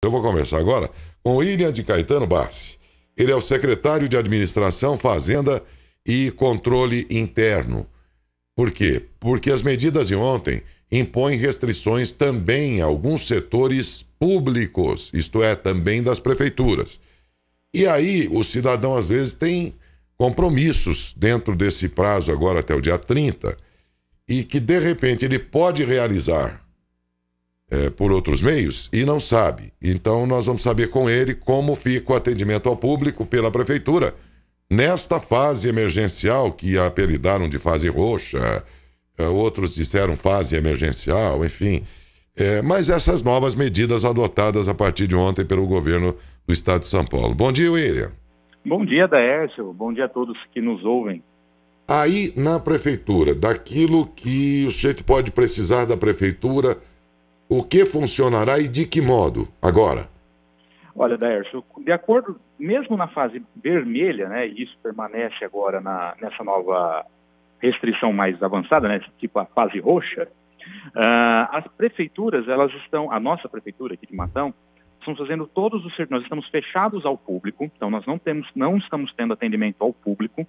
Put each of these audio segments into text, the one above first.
Eu vou conversar agora com o William de Caetano Bassi. Ele é o secretário de Administração, Fazenda e Controle Interno. Por quê? Porque as medidas de ontem impõem restrições também a alguns setores públicos, isto é, também das prefeituras. E aí o cidadão às vezes tem compromissos dentro desse prazo agora até o dia 30 e que de repente ele pode realizar por outros meios e não sabe. Então nós vamos saber com ele como fica o atendimento ao público pela prefeitura nesta fase emergencial que apelidaram de fase roxa, outros disseram fase emergencial, enfim. Mas essas novas medidas adotadas a partir de ontem pelo governo do estado de São Paulo. Bom dia, William. Bom dia, Daércio. Bom dia a todos que nos ouvem. Aí, na prefeitura, daquilo que o sujeito pode precisar da prefeitura, o que funcionará e de que modo agora? Olha, Daércio, de acordo, mesmo na fase vermelha, né, e isso permanece agora nessa nova restrição mais avançada, né, tipo a fase roxa, as prefeituras, elas estão, a nossa prefeitura aqui de Matão, estamos fazendo todos os serviços, nós estamos fechados ao público, então nós não estamos tendo atendimento ao público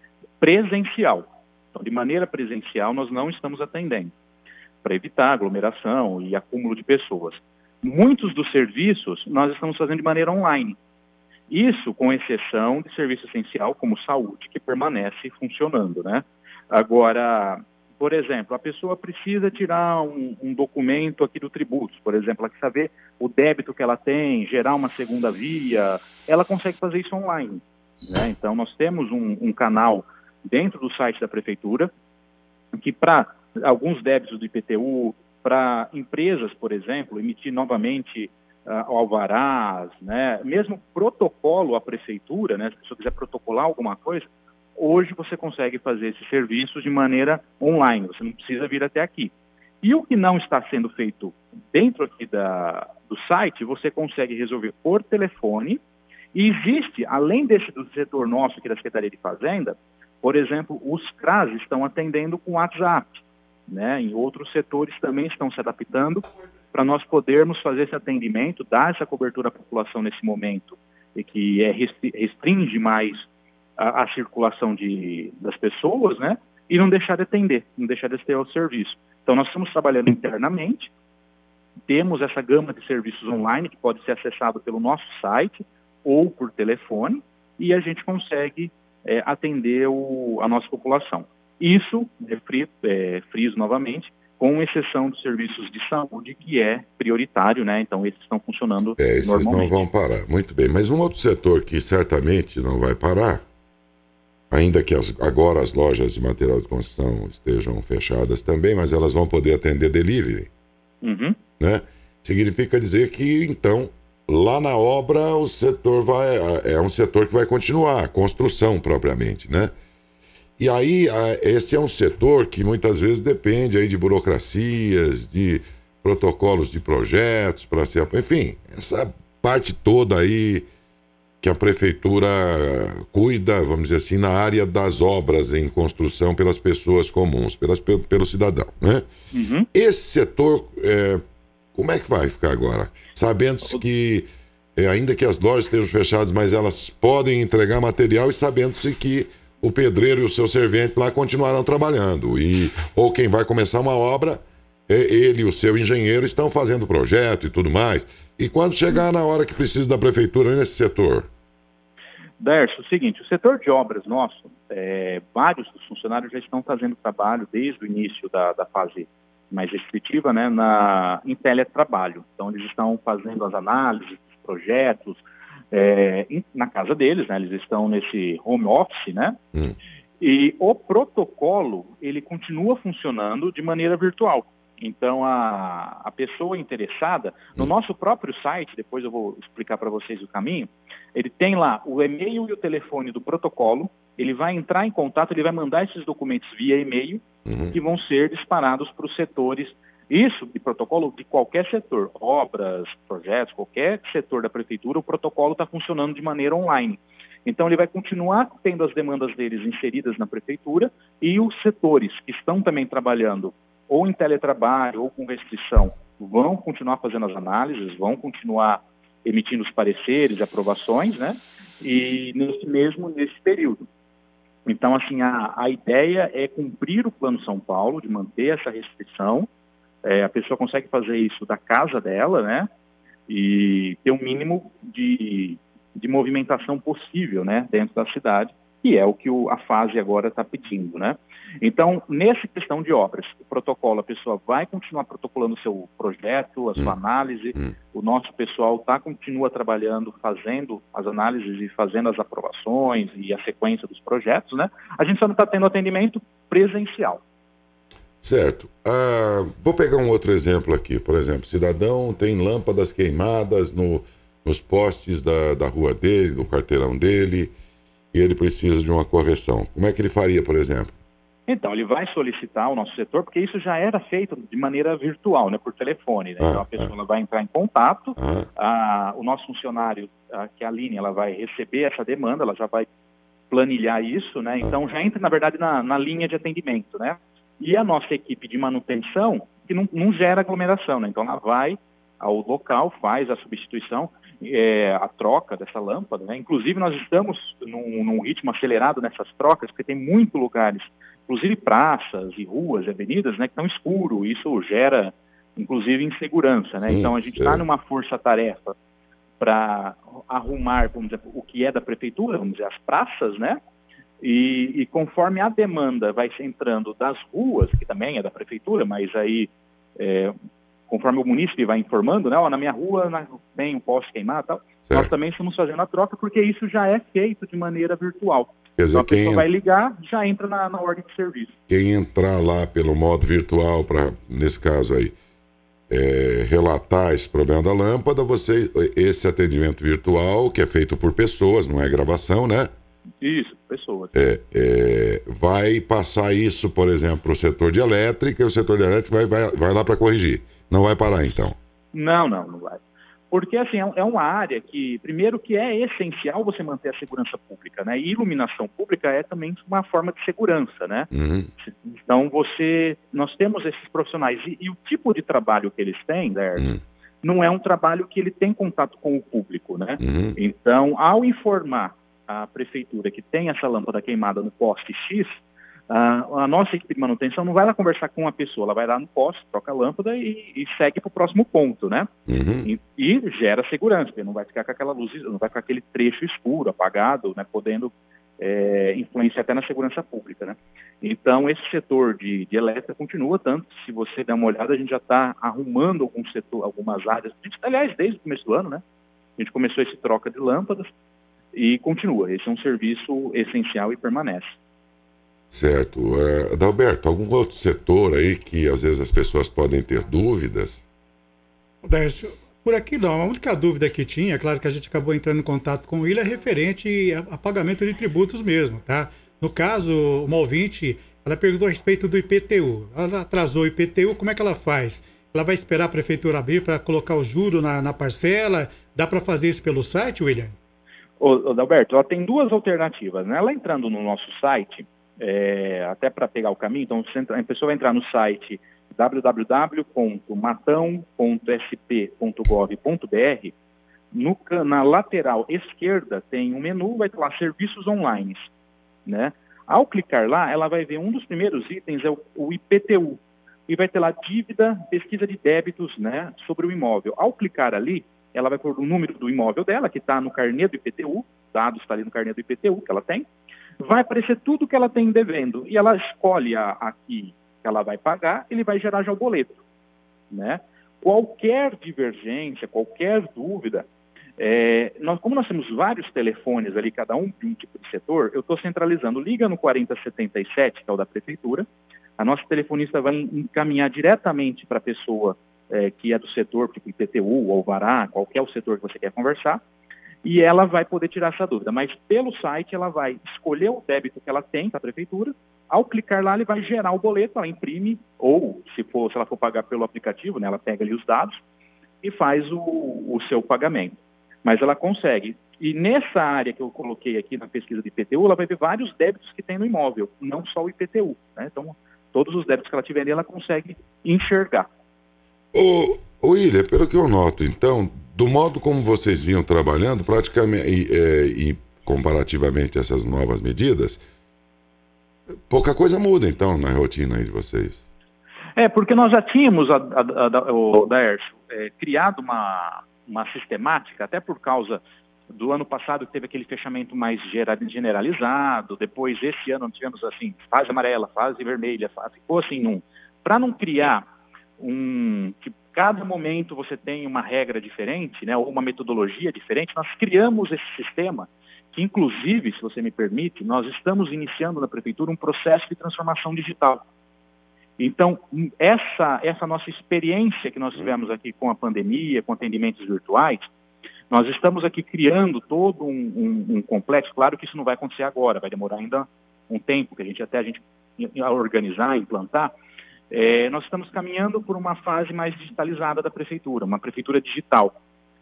presencial. Então, de maneira presencial, nós não estamos atendendo, para evitar aglomeração e acúmulo de pessoas. Muitos dos serviços nós estamos fazendo de maneira online. Isso com exceção de serviço essencial, como saúde, que permanece funcionando, né? Agora, por exemplo, a pessoa precisa tirar um documento aqui do tributo, por exemplo, ela quer saber o débito que ela tem, gerar uma segunda via, ela consegue fazer isso online, né? Então, nós temos um canal dentro do site da prefeitura que para alguns débitos do IPTU, para empresas, por exemplo, emitir novamente alvarás, né? Mesmo protocolo à prefeitura, né? Se a pessoa quiser protocolar alguma coisa, hoje você consegue fazer esses serviços de maneira online, você não precisa vir até aqui. E o que não está sendo feito dentro aqui do site, você consegue resolver por telefone. E existe, além do setor nosso aqui da Secretaria de Fazenda, por exemplo, os CRAS estão atendendo com WhatsApp, né? Em outros setores também estão se adaptando para nós podermos fazer esse atendimento, dar essa cobertura à população nesse momento, e que restringe mais a circulação das pessoas, né? E não deixar de atender, não deixar de ter o serviço. Então, nós estamos trabalhando internamente, temos essa gama de serviços online que pode ser acessado pelo nosso site ou por telefone, e a gente consegue atender a nossa população. Isso, friso novamente, com exceção dos serviços de saúde, que é prioritário, né? Então, esses estão funcionando esses normalmente. Não vão parar, muito bem. Mas um outro setor que certamente não vai parar, ainda que agora as lojas de material de construção estejam fechadas também, mas elas vão poder atender delivery, né? Significa dizer que, então, lá na obra o setor é um setor que vai continuar, a construção propriamente, né? E aí, este é um setor que muitas vezes depende aí de burocracias, de protocolos de projetos para ser... Enfim, essa parte toda aí que a prefeitura cuida, vamos dizer assim, na área das obras em construção pelas pessoas comuns, pelo cidadão, né? Esse setor, como é que vai ficar agora? Sabendo-se que, ainda que as lojas estejam fechadas, mas elas podem entregar material e sabendo-se que o pedreiro e o seu servente lá continuarão trabalhando. Ou quem vai começar uma obra, ele e o seu engenheiro estão fazendo projeto e tudo mais. E quando chegar na hora que precisa da prefeitura nesse setor? Dércio, é o seguinte, o setor de obras nosso, vários dos funcionários já estão fazendo trabalho desde o início da fase mais restritiva, né, em teletrabalho. Então, eles estão fazendo as análises dos projetos, na casa deles, né? Eles estão nesse home office, né? E o protocolo, ele continua funcionando de maneira virtual. Então, a pessoa interessada, no nosso próprio site, depois eu vou explicar para vocês o caminho, ele tem lá o e-mail e o telefone do protocolo, ele vai entrar em contato, ele vai mandar esses documentos via e-mail, que vão ser disparados para os setores. Isso de protocolo de qualquer setor, obras, projetos, qualquer setor da prefeitura, o protocolo está funcionando de maneira online. Então, ele vai continuar tendo as demandas deles inseridas na prefeitura e os setores que estão também trabalhando ou em teletrabalho ou com restrição vão continuar fazendo as análises, vão continuar emitindo os pareceres, aprovações, né? E nesse período. Então, assim, a ideia é cumprir o Plano São Paulo, de manter essa restrição. A pessoa consegue fazer isso da casa dela, né? E ter o mínimo de movimentação possível, né? Dentro da cidade, que é o que a fase agora está pedindo, né? Então, nessa questão de obras, o protocolo, a pessoa vai continuar protocolando o seu projeto, a sua análise, o nosso pessoal continua trabalhando, fazendo as análises e fazendo as aprovações e a sequência dos projetos, né? A gente só não está tendo atendimento presencial. Certo. Vou pegar um outro exemplo aqui. Por exemplo, cidadão tem lâmpadas queimadas nos postes da rua dele, no quarteirão dele, e ele precisa de uma correção. Como é que ele faria, por exemplo? Então, ele vai solicitar ao nosso setor, porque isso já era feito de maneira virtual, né, por telefone, né? Então, a pessoa ela vai entrar em contato, o nosso funcionário, que é a Aline, ela vai receber essa demanda, ela já vai planilhar isso, né? Então, já entra, na verdade, na linha de atendimento, né? E a nossa equipe de manutenção, que não gera aglomeração, né? Então, ela vai ao local, faz a substituição, a troca dessa lâmpada, né? Inclusive, nós estamos num ritmo acelerado nessas trocas, porque tem muitos lugares, inclusive praças e ruas e avenidas, né, que estão escuros. Isso gera, inclusive, insegurança, né? Então, a gente está numa força-tarefa para arrumar, vamos dizer, o que é da prefeitura, vamos dizer, as praças, né? E conforme a demanda vai se entrando das ruas, que também é da prefeitura, mas aí, conforme o munícipe vai informando, né? Na minha rua tem um poste queimado e tal, nós também estamos fazendo a troca, porque isso já é feito de maneira virtual. Quer dizer, então a pessoa vai ligar, já entra na ordem de serviço. Quem entrar lá pelo modo virtual, nesse caso aí, relatar esse problema da lâmpada, esse atendimento virtual, que é feito por pessoas, não é gravação, né? Isso, pessoas. Vai passar isso, por exemplo, para o setor de elétrica, e o setor de elétrica vai lá para corrigir. Não vai parar, então? Não vai. Porque, assim, é uma área que, primeiro, que é essencial você manter a segurança pública, né? E iluminação pública é também uma forma de segurança, né? Então, nós temos esses profissionais. E o tipo de trabalho que eles têm, não é um trabalho que ele tem contato com o público, né? Então, ao informar a prefeitura que tem essa lâmpada queimada no poste X, a nossa equipe de manutenção não vai lá conversar com a pessoa, ela vai lá no poste, troca a lâmpada e segue para o próximo ponto, né? E gera segurança, porque não vai ficar com aquela luz, não vai ficar aquele trecho escuro, apagado, né? Podendo influenciar até na segurança pública, né? Então, esse setor de elétrica continua, tanto se você der uma olhada, a gente já está arrumando algumas áreas, aliás, desde o começo do ano, né? A gente começou esse troca de lâmpadas e continua. Esse é um serviço essencial e permanece. Certo. Adalberto, algum outro setor aí que às vezes as pessoas podem ter dúvidas? Dércio, por aqui não. A única dúvida que tinha, claro que a gente acabou entrando em contato com ele, é referente a pagamento de tributos mesmo, tá? No caso, uma ouvinte, ela perguntou a respeito do IPTU. Ela atrasou o IPTU, como é que ela faz? Ela vai esperar a prefeitura abrir para colocar o juro na parcela? Dá para fazer isso pelo site, William? Adalberto, ela tem duas alternativas, né? Ela entrando no nosso site, até para pegar o caminho, então a pessoa vai entrar no site www.matão.sp.gov.br. Na lateral esquerda tem um menu, vai ter lá serviços online, né? Ao clicar lá, ela vai ver um dos primeiros itens, é o IPTU, e vai ter lá dívida, pesquisa de débitos, né, sobre o imóvel. Ao clicar ali, ela vai pôr o número do imóvel dela, que está no carnê do IPTU, dados está ali no carnê do IPTU que ela tem, vai aparecer tudo que ela tem devendo, e ela escolhe aqui que ela vai pagar, ele vai gerar já o boleto, né? Qualquer divergência, qualquer dúvida, como nós temos vários telefones ali, cada um de um tipo de setor, eu estou centralizando, liga no 4077, que é o da prefeitura, a nossa telefonista vai encaminhar diretamente para a pessoa que é do setor, tipo IPTU, Alvará, qualquer o setor que você quer conversar, e ela vai poder tirar essa dúvida. Mas pelo site ela vai escolher o débito que ela tem com a prefeitura, ao clicar lá ele vai gerar o boleto, ela imprime, ou se ela for pagar pelo aplicativo, né, ela pega ali os dados e faz o seu pagamento. Mas ela consegue. E nessa área que eu coloquei aqui na pesquisa de IPTU, ela vai ver vários débitos que tem no imóvel, não só o IPTU, né? Então, todos os débitos que ela tiver ali, ela consegue enxergar. William, pelo que eu noto, então, do modo como vocês vinham trabalhando, praticamente, e comparativamente a essas novas medidas, pouca coisa muda, então, na rotina aí de vocês. Porque nós já tínhamos, Daércio, criado uma sistemática, até por causa do ano passado que teve aquele fechamento mais generalizado, depois esse ano tivemos assim, fase amarela, fase vermelha, ficou assim, para não criar que cada momento você tem uma regra diferente, né, ou uma metodologia diferente, nós criamos esse sistema que, inclusive, se você me permite, nós estamos iniciando na Prefeitura um processo de transformação digital. Então, essa nossa experiência que nós tivemos aqui com a pandemia, com atendimentos virtuais, nós estamos aqui criando todo um complexo. Claro que isso não vai acontecer agora, vai demorar ainda um tempo, que a gente organizar, implantar. Nós estamos caminhando por uma fase mais digitalizada da Prefeitura, uma Prefeitura digital.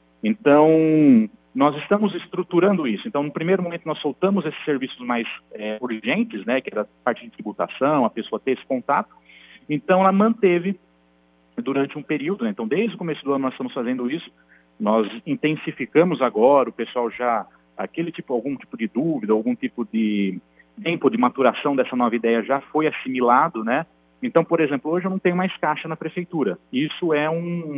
Então, nós estamos estruturando isso. Então, no primeiro momento, nós soltamos esses serviços mais urgentes, né, que era a parte de tributação, a pessoa ter esse contato. Então, ela manteve durante um período, né? Então, desde o começo do ano nós estamos fazendo isso, nós intensificamos agora, o pessoal já, algum tipo de dúvida, algum tipo de tempo de maturação dessa nova ideia já foi assimilado, né? Então, por exemplo, hoje eu não tenho mais caixa na Prefeitura. Isso é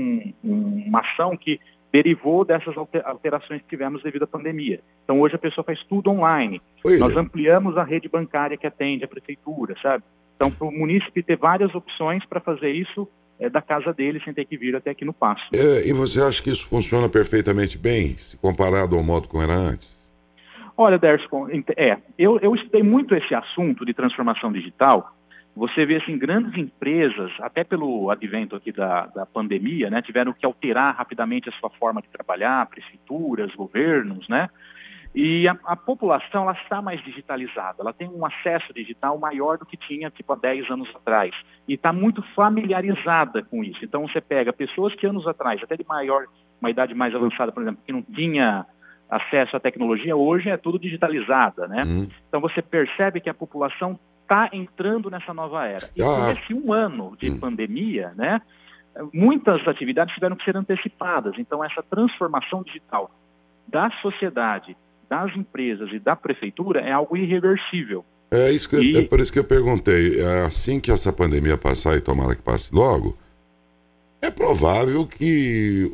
uma ação que derivou dessas alterações que tivemos devido à pandemia. Então, hoje a pessoa faz tudo online. Nós ampliamos a rede bancária que atende a Prefeitura, sabe? Então, para o munícipe ter várias opções para fazer isso da casa dele, sem ter que vir até aqui no Paço. E você acha que isso funciona perfeitamente bem, se comparado ao modo como era antes? Olha, Dércio, eu estudei muito esse assunto de transformação digital. Você vê, assim, grandes empresas, até pelo advento aqui da pandemia, né, tiveram que alterar rapidamente a sua forma de trabalhar, prefeituras, governos, né? E a população, ela está mais digitalizada, ela tem um acesso digital maior do que tinha, há 10 anos atrás. E está muito familiarizada com isso. Então, você pega pessoas que anos atrás, até de uma idade mais avançada, por exemplo, que não tinha acesso à tecnologia, hoje é tudo digitalizada, né? Então, você percebe que a população está entrando nessa nova era. E com esse um ano de pandemia, né, muitas atividades tiveram que ser antecipadas. Então, essa transformação digital da sociedade, das empresas e da Prefeitura é algo irreversível. É por isso que eu perguntei. Assim que essa pandemia passar, e tomara que passe logo, é provável que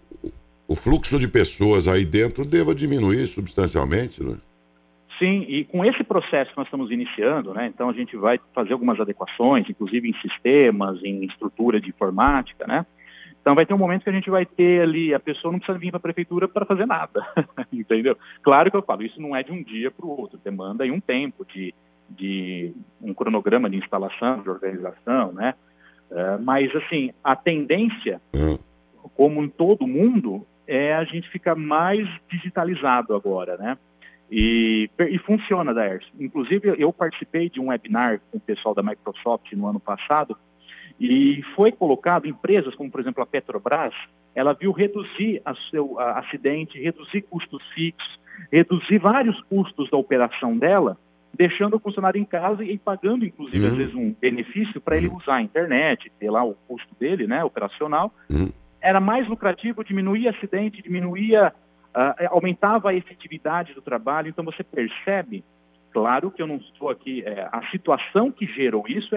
o fluxo de pessoas aí dentro deva diminuir substancialmente, né? Sim, e com esse processo que nós estamos iniciando, né, então a gente vai fazer algumas adequações, inclusive em sistemas, em estrutura de informática, né? Então vai ter um momento que a gente vai ter ali, a pessoa não precisa vir para a Prefeitura para fazer nada, entendeu? Claro que eu falo, isso não é de um dia para o outro, demanda aí um tempo de um cronograma de instalação, de organização, né? Mas, assim, a tendência, como em todo mundo, é a gente ficar mais digitalizado agora, né? E funciona, Daércio. Inclusive, eu participei de um webinar com o pessoal da Microsoft no ano passado, e foi colocado empresas como, por exemplo, a Petrobras, ela viu reduzir seu acidente, reduzir custos fixos, reduzir vários custos da operação dela, deixando o funcionário em casa e pagando, inclusive, às vezes um benefício para ele usar a internet, ter lá o custo dele, né, operacional. Era mais lucrativo, diminuía acidente, aumentava a efetividade do trabalho. Então você percebe, claro que eu não estou aqui, a situação que gerou isso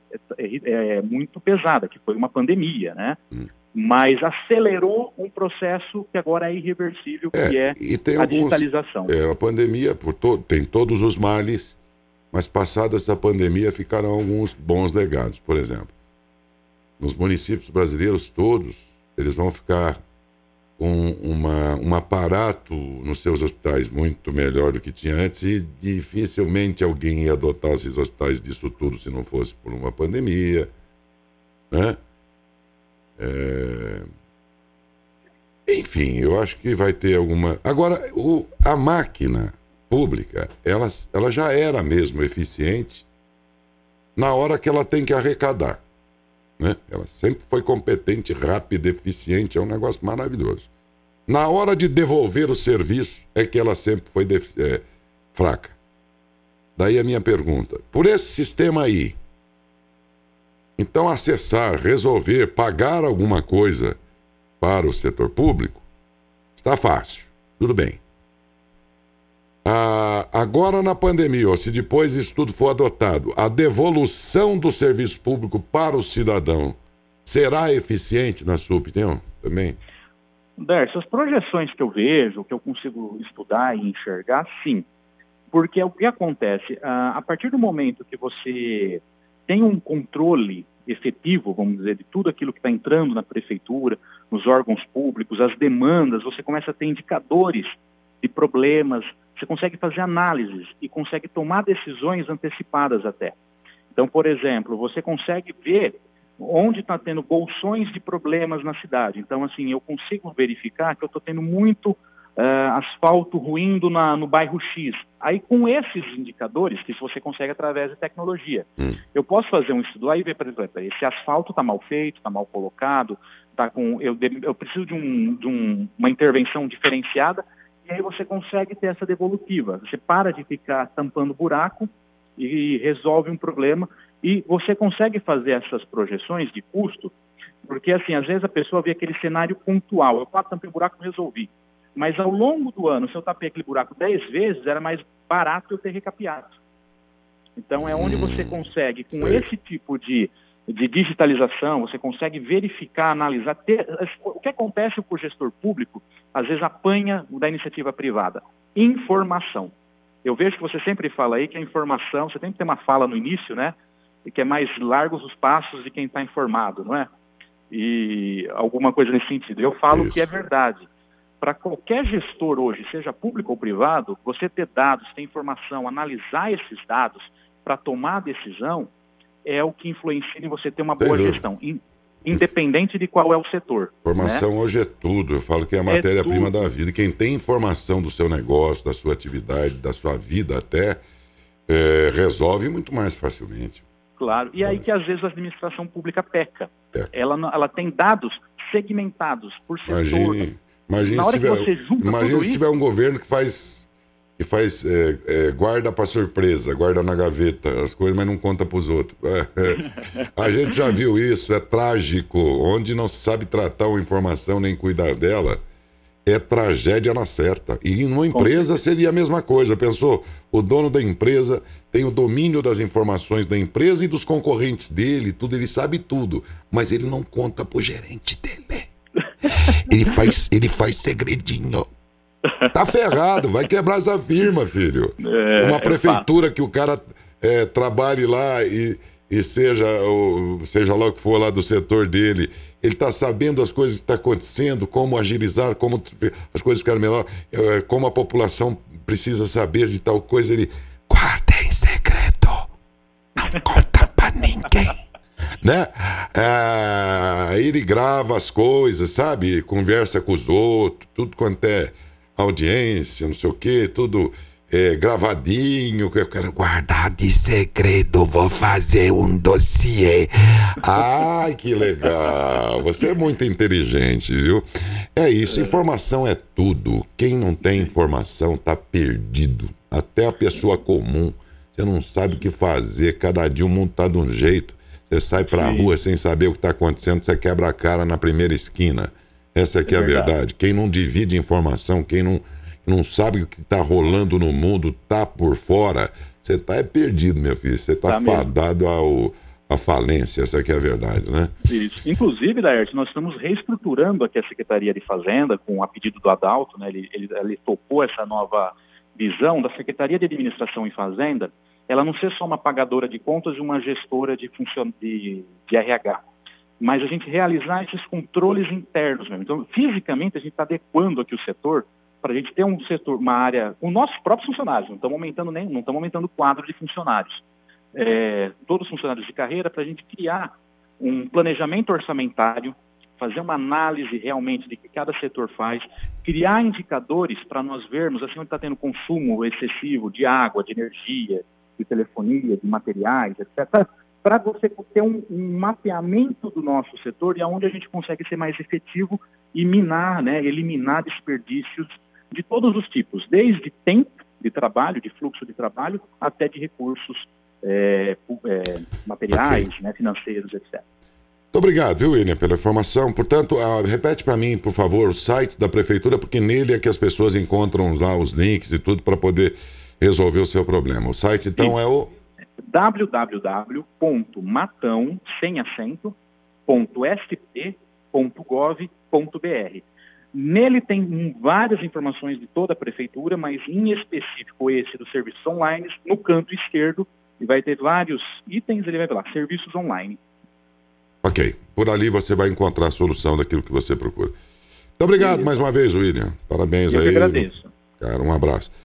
é muito pesada, que foi uma pandemia, né? Mas acelerou um processo que agora é irreversível, que é a digitalização. A pandemia tem todos os males, mas passada essa pandemia ficaram alguns bons legados. Por exemplo, nos municípios brasileiros todos, eles vão ficar com um aparato nos seus hospitais muito melhor do que tinha antes, e dificilmente alguém ia adotar esses hospitais disso tudo se não fosse por uma pandemia, né? Enfim, eu acho que vai ter alguma... Agora, a máquina pública, ela já era mesmo eficiente na hora que ela tem que arrecadar, né? Ela sempre foi competente, rápida, eficiente, é um negócio maravilhoso. Na hora de devolver o serviço é que ela sempre foi fraca. Daí a minha pergunta, por esse sistema aí, então acessar, resolver, pagar alguma coisa para o setor público tá fácil. Tudo bem. Agora na pandemia, ou se depois isso tudo for adotado, a devolução do serviço público para o cidadão será eficiente, na sua opinião, também? Dércio, as projeções que eu vejo, que eu consigo estudar e enxergar, sim. Porque o que acontece, a partir do momento que você tem um controle efetivo, vamos dizer, de tudo aquilo que está entrando na prefeitura, nos órgãos públicos, as demandas, você começa a ter indicadores de problemas, você consegue fazer análises e consegue tomar decisões antecipadas até. Então, por exemplo, você consegue ver onde está tendo bolsões de problemas na cidade. Então, assim, eu consigo verificar que eu estou tendo muito asfalto ruindo no bairro X. Aí, com esses indicadores, que você consegue através de tecnologia, eu posso fazer um estudo lá e ver, por exemplo, esse asfalto está mal feito, está mal colocado, eu preciso de uma intervenção diferenciada, e aí você consegue ter essa devolutiva. Você para de ficar tampando buraco e resolve um problema, e você consegue fazer essas projeções de custo, porque, assim, às vezes a pessoa vê aquele cenário pontual. Eu tampei o buraco e resolvi. Mas ao longo do ano, se eu tapei aquele buraco 10 vezes, era mais barato eu ter recapeado. Então é onde você consegue, com esse tipo de digitalização, você consegue verificar, analisar. O que acontece com o gestor público, às vezes apanha da iniciativa privada. Informação. Eu vejo que você sempre fala aí que a informação, você tem que ter uma fala no início, né? E que é mais largos os passos de quem está informado, não é? E alguma coisa nesse sentido. Eu falo que é verdade. Para qualquer gestor hoje, seja público ou privado, você ter dados, ter informação, analisar esses dados para tomar a decisão é o que influencia em você ter uma boa gestão, independente de qual é o setor. Informação, né? Hoje é tudo. Eu falo que é a matéria-prima da vida. Quem tem informação do seu negócio, da sua atividade, da sua vida até, resolve muito mais facilmente. Claro. E aí que às vezes a administração pública peca. Ela tem dados segmentados por setor. Imagina se tiver um governo que faz guarda para surpresa, guarda na gaveta as coisas, mas não conta para os outros. A gente já viu isso, é trágico. Onde não se sabe tratar uma informação nem cuidar dela, é tragédia na certa. E numa empresa seria a mesma coisa. Pensou? O dono da empresa tem o domínio das informações da empresa e dos concorrentes dele, tudo, ele sabe tudo, mas ele não conta pro gerente dele. Ele faz segredinho. Tá ferrado, vai quebrar essa firma, filho. Uma prefeitura que o cara trabalhe lá e seja lá o que for lá do setor dele, ele tá sabendo as coisas que estão acontecendo, como agilizar, como as coisas ficarem melhor, como a população precisa saber de tal coisa, ele guarda em segredo, não conta pra ninguém. Né? Ele grava as coisas, sabe? Conversa com os outros, tudo quanto é audiência, não sei o que, tudo gravadinho, que eu quero guardar de segredo, vou fazer um dossiê. Ai, que legal, você é muito inteligente, viu? É isso, informação é tudo. Quem não tem informação tá perdido. Até a pessoa comum, você não sabe o que fazer, cada dia o mundo tá de um jeito. Você sai pra rua sem saber o que está acontecendo, você quebra a cara na primeira esquina. Essa aqui é a verdade. Quem não divide informação, quem não sabe o que está rolando no mundo, tá por fora, você tá perdido, meu filho. Você tá fadado à falência, essa aqui é a verdade, né? Isso. Inclusive, Laerte, nós estamos reestruturando aqui a Secretaria de Fazenda, a pedido do Adalto, né? Ele topou essa nova visão da Secretaria de Administração e Fazenda, ela não ser só uma pagadora de contas e uma gestora de RH, mas a gente realizar esses controles internos mesmo. Então, fisicamente, a gente está adequando aqui o setor para a gente ter um setor, uma área, com nossos próprios funcionários, não estamos aumentando o quadro de funcionários. Todos os funcionários de carreira, para a gente criar um planejamento orçamentário, fazer uma análise realmente de que cada setor faz, criar indicadores para nós vermos assim, onde está tendo consumo excessivo de água, de energia, de telefonia, de materiais, etc., para você ter um mapeamento do nosso setor e aonde a gente consegue ser mais efetivo e eliminar desperdícios de todos os tipos, desde tempo de trabalho, de fluxo de trabalho, até de recursos materiais, financeiros, etc. Muito obrigado, viu, William, pela informação. Portanto, repete para mim, por favor, o site da prefeitura, porque nele é que as pessoas encontram lá os links e tudo para poder resolver o seu problema. O site, então, é o www.matão, sem acento, .sp.gov.br. Nele tem várias informações de toda a prefeitura, mas em específico esse dos serviços online, no canto esquerdo, e vai ter vários itens, ele vai falar serviços online. Ok. Por ali você vai encontrar a solução daquilo que você procura. Muito obrigado mais uma vez, William. Parabéns aí. Eu que agradeço. Cara, um abraço.